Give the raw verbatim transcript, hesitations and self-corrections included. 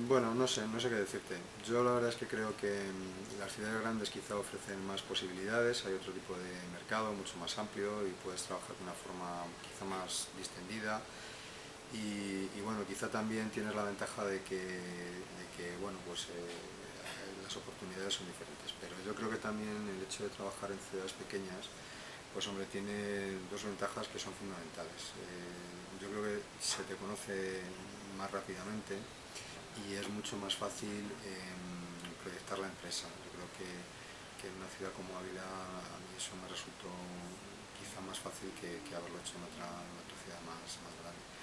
Bueno, no sé, no sé qué decirte. Yo la verdad es que creo que mm, las ciudades grandes quizá ofrecen más posibilidades, hay otro tipo de mercado mucho más amplio y puedes trabajar de una forma quizá más distendida y, y bueno, quizá también tienes la ventaja de que, de que bueno, pues eh, las oportunidades son diferentes, pero yo creo que también el hecho de trabajar en ciudades pequeñas pues hombre, tiene dos ventajas que son fundamentales. Eh, yo creo que se te conoce más rápidamente y es mucho más fácil eh, proyectar la empresa. Yo creo que, que en una ciudad como Ávila a mí eso me resultó quizá más fácil que, que haberlo hecho en otra, en otra ciudad más, más grande.